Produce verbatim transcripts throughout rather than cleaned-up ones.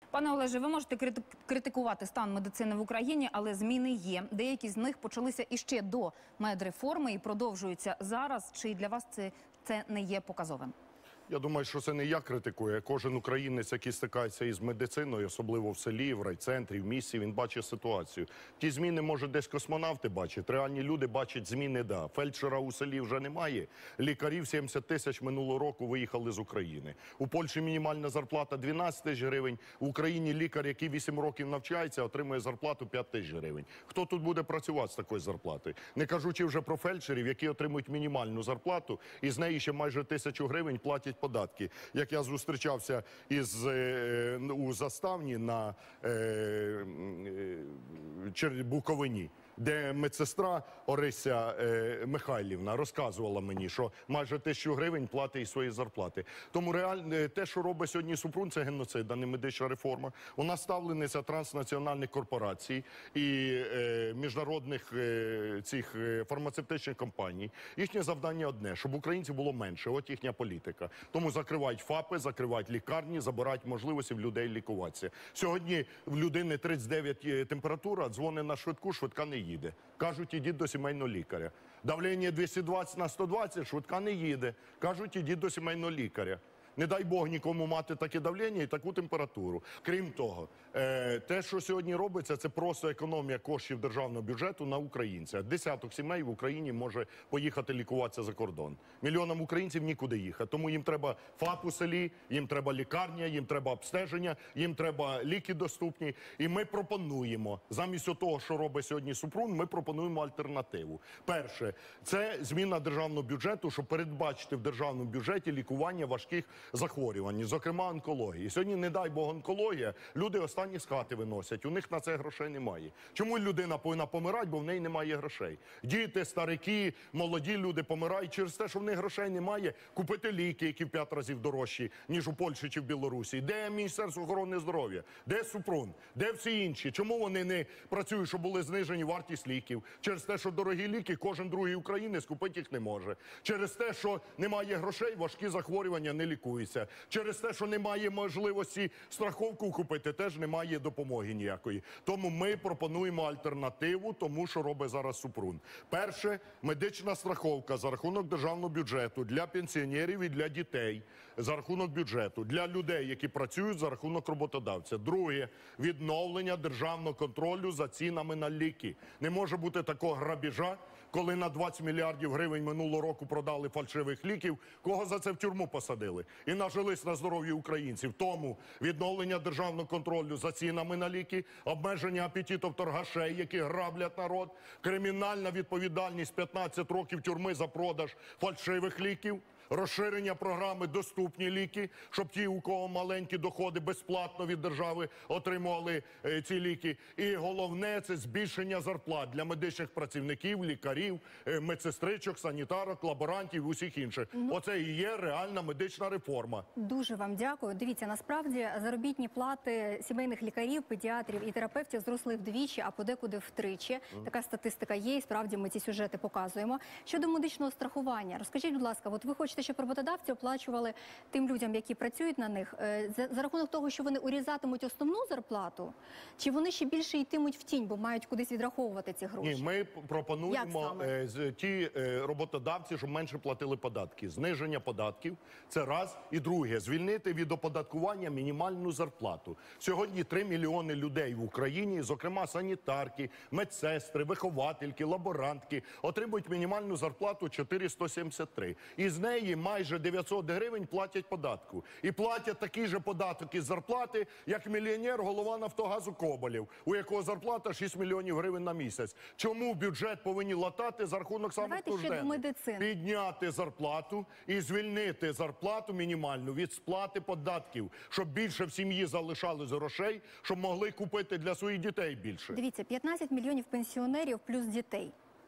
Пане Олеже, ви можете критикувати стан медицини в Україні, але зміни є. Деякі з них почалися іще до медреформи і продовжуються зараз. Чи для вас це, це не є показовим? Я думаю, що це не я критикую, а кожен українець, який стикається із медициною, особливо в селі, в райцентрі, в місті, він бачить ситуацію. Ті зміни, може, десь космонавти бачать, реальні люди бачать зміни, да. Фельдшера у селі вже немає, лікарів сімдесят тисяч минулого року виїхали з України. У Польщі мінімальна зарплата дванадцять тисяч гривень, в Україні лікар, який вісім років навчається, отримує зарплату п'ять тисяч гривень. Хто тут буде працювати з такою зарплатою? Не кажучи вже про фельдшерів, які отримують мінімальну зарплату, і з неї ще майже тисячу гривень платять податки. Як я зустрічався із е, у Заставні на е, е, Буковині, де медсестра Орися е, Михайлівна розказувала мені, що майже тисячу гривень платить із своєї зарплати. Тому реально те, що робить сьогодні Супрун, це геноцид, а не медична реформа. Вона ставлениця транснаціональних корпорацій і е, міжнародних е, цих е, фармацевтичних компаній. Їхнє завдання одне, щоб українців було менше. От їхня політика. Тому закривають ФАПи, закривають лікарні, забирають можливості в людей лікуватися. Сьогодні в людини тридцять дев'ять температура, дзвонить на швидку, швидка не їде. Кажуть, ідіть до сімейного лікаря. Давлення двісті двадцять на сто двадцять, швидка не їде. Кажуть, ідіть до сімейного лікаря. Не дай Бог нікому мати таке давлення і таку температуру. Крім того, те, що сьогодні робиться, це просто економія коштів державного бюджету на українця. Десяток сімей в Україні може поїхати лікуватися за кордон. Мільйонам українців нікуди їхати. Тому їм треба ФАП у селі, їм треба лікарня, їм треба обстеження, їм треба ліки доступні. І ми пропонуємо, замість того, що робить сьогодні Супрун, ми пропонуємо альтернативу. Перше, це зміна державного бюджету, щоб передбачити в державному бюджеті лікування важких захворювань, зокрема онкології. Сьогодні, не дай Бог, онкологія, люди останні з хати виносять, у них на це грошей немає. Чому людина повинна помирати, бо в неї немає грошей? Діти, старики, молоді люди помирають через те, що в них грошей немає купити ліки, які в п'ять разів дорожчі, ніж у Польщі чи в Білорусі. Де Міністерство охорони здоров'я? Де Супрун? Де всі інші? Чому вони не працюють, щоб були знижені вартість ліків? Через те, що дорогі ліки кожен другий українець купити їх не може. Через те, що немає грошей, важкі захворювання не лікуються. Через те, що немає можливості страховку купити, теж немає допомоги ніякої. Тому ми пропонуємо альтернативу тому, що робить зараз Супрун. Перше, медична страховка за рахунок державного бюджету для пенсіонерів і для дітей за рахунок бюджету, для людей, які працюють за рахунок роботодавця. Друге, відновлення державного контролю за цінами на ліки. Не може бути такого грабіжа, коли на двадцять мільярдів гривень минулого року продали фальшивих ліків, кого за це в тюрму посадили? І нажились на здоров'ї українців. Тому відновлення державного контролю за цінами на ліки, обмеження апетитів торгашей, які граблять народ, кримінальна відповідальність п'ятнадцять років тюрми за продаж фальшивих ліків, розширення програми «Доступні ліки», щоб ті, у кого маленькі доходи, безплатно від держави отримували е, ці ліки. І головне – це збільшення зарплат для медичних працівників, лікарів, е, медсестричок, санітарок, лаборантів і усіх інших. Ну, оце і є реальна медична реформа. Дуже вам дякую. Дивіться, насправді заробітні плати сімейних лікарів, педіатрів і терапевтів зросли вдвічі, а подекуди втричі. Mm. Така статистика є, і справді ми ці сюжети показуємо. Щодо медичного страхування, розкажіть, будь ласка, от ви хочете, щоб роботодавці оплачували тим людям, які працюють на них, за, за рахунок того, що вони урізатимуть основну зарплату, чи вони ще більше йтимуть в тінь, бо мають кудись відраховувати ці гроші? Ні, ми пропонуємо е, з, ті е, роботодавці, щоб менше платили податки. Зниження податків – це раз. І друге, звільнити від оподаткування мінімальну зарплату. Сьогодні три мільйони людей в Україні, зокрема санітарки, медсестри, виховательки, лаборантки, отримують мінімальну зарплату чотириста сто сімдесят три. Із неї майже дев'ятсот гривень платять податку. І платять такий же податок із зарплати, як мільйонер, голова Нафтогазу Коболєв, у якого зарплата шість мільйонів гривень на місяць. Чому бюджет повинні латати за рахунок самих нужденних? Підняти зарплату і звільнити зарплату мінімальну від сплати податків, щоб більше в сім'ї залишалось грошей, щоб могли купити для своїх дітей більше. Дивіться, п'ятнадцять мільйонів пенсіонерів плюс дітей.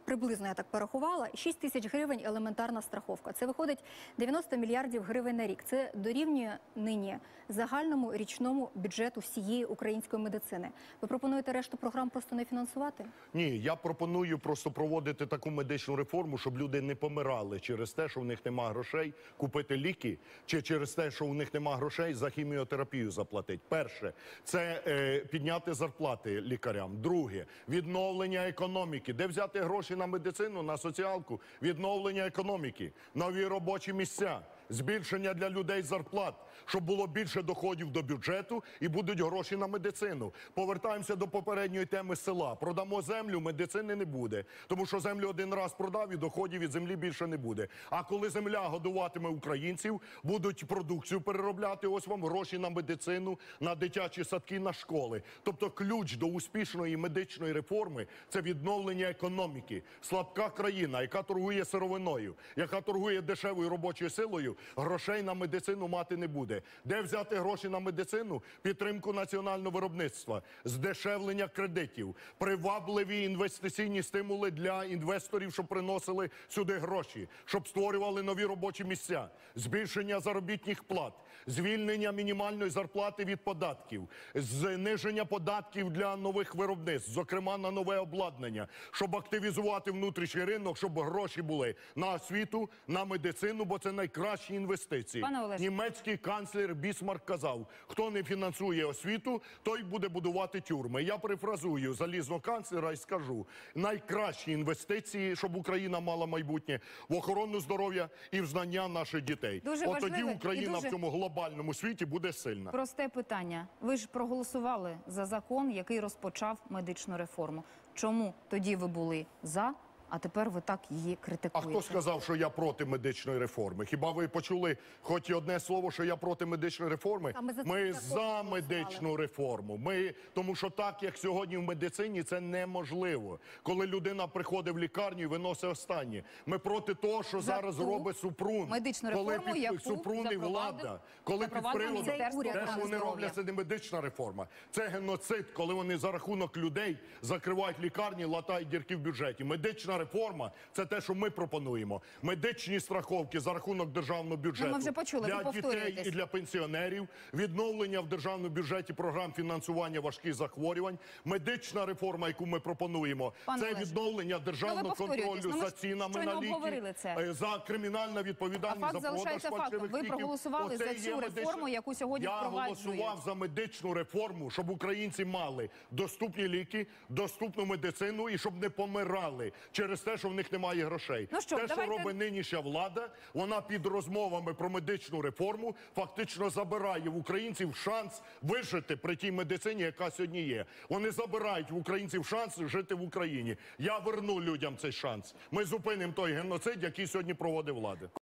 приблизно я так порахувала, шість тисяч гривень елементарна страховка. Це виходить дев'яносто мільярдів гривень на рік. Це дорівнює нині загальному річному бюджету всієї української медицини. Ви пропонуєте решту програм просто не фінансувати? Ні, я пропоную просто проводити таку медичну реформу, щоб люди не помирали через те, що в них немає грошей купити ліки, чи через те, що у них немає грошей за хіміотерапію заплатити. Перше, це е, підняти зарплати лікарям. Друге, відновлення економіки. Де взяти гроші на медицину, на соціалку? Відновлення економіки, нові робочі місця, збільшення для людей зарплат, щоб було більше доходів до бюджету і будуть гроші на медицину. Повертаємося до попередньої теми села. Продамо землю, медицини не буде. Тому що землю один раз продав і доходів від землі більше не буде. А коли земля годуватиме українців, будуть продукцію переробляти, ось вам гроші на медицину, на дитячі садки, на школи. Тобто ключ до успішної медичної реформи – це відновлення економіки. Слабка країна, яка торгує сировиною, яка торгує дешевою робочою силою, грошей на медицину мати не буде. Де взяти гроші на медицину? Підтримку національного виробництва, здешевлення кредитів, привабливі інвестиційні стимули для інвесторів, щоб приносили сюди гроші, щоб створювали нові робочі місця, збільшення заробітних плат, звільнення мінімальної зарплати від податків, зниження податків для нових виробництв, зокрема на нове обладнання, щоб активізувати внутрішній ринок, щоб гроші були на освіту, на медицину, бо це найкращі інвестиції. Пане Олеже. Німецький канцлер Бісмарк казав, хто не фінансує освіту, той буде будувати тюрми. Я перефразую залізного канцлера і скажу, найкращі інвестиції, щоб Україна мала майбутнє, в охорону здоров'я і в знання наших дітей. Дуже От тоді важливе і Україна дуже- в цьому глобальному світі буде сильна. Просте питання. Ви ж проголосували за закон, який розпочав медичну реформу. Чому тоді ви були за, а тепер ви так її А критикуєте? хто сказав, що я проти медичної реформи? Хіба ви почули хоч і одне слово, що я проти медичної реформи? Саме за цей Ми закон за голосували. медичну реформу. Ми, тому що так, як сьогодні в медицині, це неможливо. Коли людина приходить в лікарню і виносить останнє. Ми проти того, що За зараз ту робить Супрун. медичну коли реформу, під яку Супрун і запровадив- влада. Коли під запровадив приводом Міністерство те, що охорони вони здоров'я. роблять, це не медична реформа. Це геноцид, коли вони за рахунок людей закривають лікарні, латають дірки в бюджеті. Медична реформа – це те, що ми пропонуємо. Медичні страховки за рахунок державного бюджету Ну, ми вже почули, для ви дітей повторюєтесь. і для пенсіонерів, відновлення в державному бюджеті програм фінансування важких захворювань, медична реформа, яку ми пропонуємо, Пане це Олеже, відновлення державного ну, ви повторюєтесь. контролю Ну, ми за ж цінами щойно на ліки, обговорили це. е, за кримінальна відповідальність А факт за продаж залишається фальшивих фактом. Ви ліків. проголосували Оце за і цю є реформу, медична- яку сьогодні Я впроваджує. голосував за медичну реформу, щоб українці мали доступні ліки, доступну медицину і щоб не помирали через те, що в них немає грошей. Ну що, те, давайте- що робить нинішня влада, вона під розмовами про медичну реформу фактично забирає в українців шанс вижити при тій медицині, яка сьогодні є. Вони забирають в українців шанс жити в Україні. Я верну людям цей шанс. Ми зупинимо той геноцид, який сьогодні проводить влада.